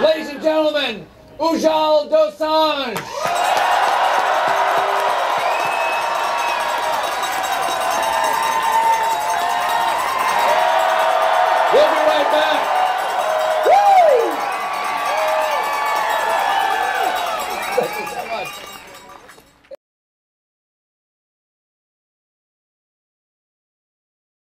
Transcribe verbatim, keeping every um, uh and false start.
Ladies and gentlemen, Ujjal Dosanjh. We'll be right back.